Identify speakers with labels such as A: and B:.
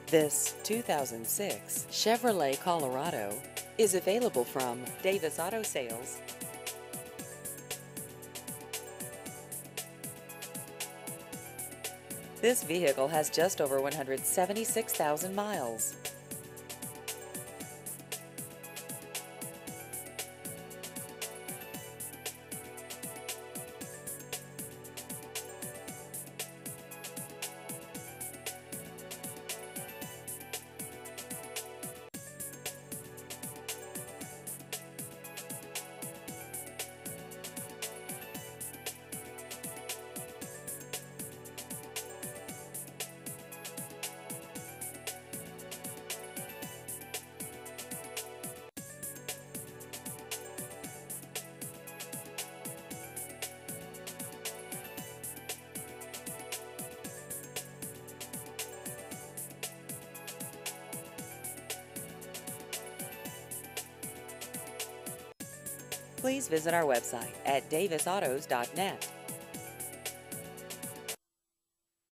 A: This 2006 Chevrolet Colorado is available from Davis Auto Sales. This vehicle has just over 176,000 miles. Please visit our website at davisautos.net.